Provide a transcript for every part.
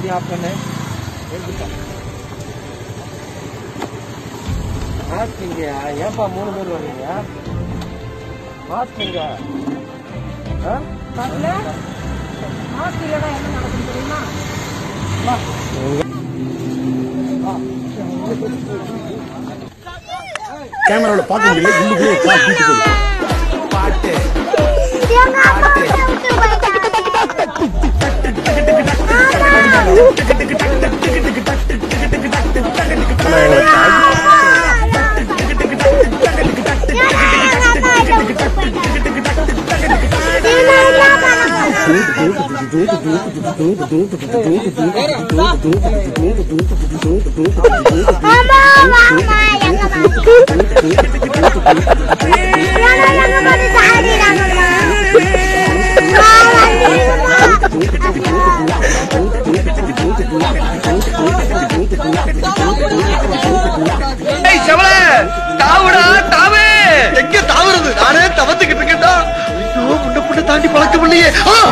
गाड़ी ऑफ करना है मास्क इंगया ஏப்பா மூணு பேர் வரீங்க மாஸ்க் இங்க வரல மாஸ்க் இல்லனா என்ன நடக்கும் தெரியுமா கேமரால பார்க்க முடியல உள்ளுக்குள்ள கால் தூக்கி போடு பாட்டு எங்க அப்பா விட்டு போயிட்டாங்க எங்க தாவுறது நானே தவத்துக்கிட்டு இருக்கேன்டா ஐயோ முன்ன புண்ண தாண்டி பழக்கம் இல்லையே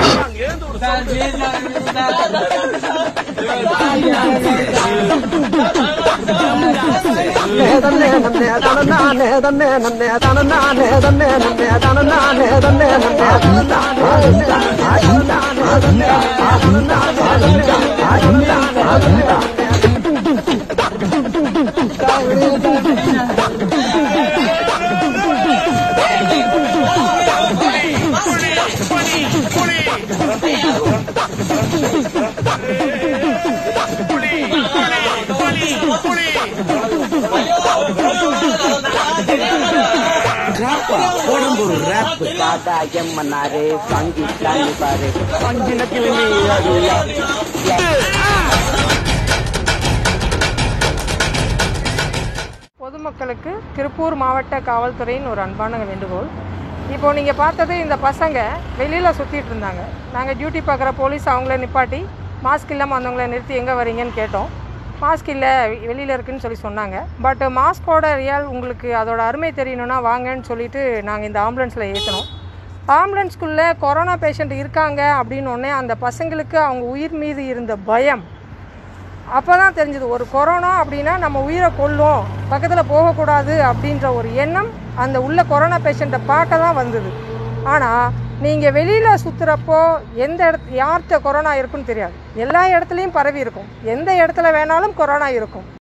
பொதுமக்களுக்கு திருப்பூர் மாவட்ட காவல்துறையின் ஒரு அன்பான வேண்டுகோள். இப்போ நீங்கள் பார்த்தது இந்த பசங்க வெளியில் சுற்றிட்டு இருந்தாங்க. நாங்கள் டியூட்டி பார்க்குற போலீஸ் அவங்கள நிப்பாட்டி மாஸ்க் இல்லாமல் வந்தவங்கள நிறுத்தி எங்கே வரீங்கன்னு கேட்டோம். மாஸ்க் இல்லை வெளியில் இருக்குதுன்னு சொல்லி சொன்னாங்க. பட் மாஸ்கோட ரியல் உங்களுக்கு அதோட அருமை தெரியணுன்னா வாங்கன்னு சொல்லிட்டு நாங்கள் இந்த ஆம்புலன்ஸில் ஏற்றினோம். ஆம்புலன்ஸ்குள்ளே கொரோனா பேஷண்ட் இருக்காங்க அப்படின்னோடனே அந்த பசங்களுக்கு அவங்க உயிர் மீது இருந்த பயம் அப்போ தான் தெரிஞ்சது. ஒரு கொரோனா அப்படின்னா நம்ம உயிரை கொல்லும், பக்கத்தில் போகக்கூடாது அப்படின்ற ஒரு எண்ணம் அந்த உள்ள கொரோனா பேஷண்ட்டை பார்க்க தான் வந்தது. ஆனால் நீங்கள் வெளியில் சுற்றுறப்போ எந்த யார்கிட்ட கொரோனா இருக்குன்னு தெரியாது. எல்லா இடத்துலையும் பரவி இருக்கும். எந்த இடத்துல வேணாலும் கொரோனா இருக்கும்.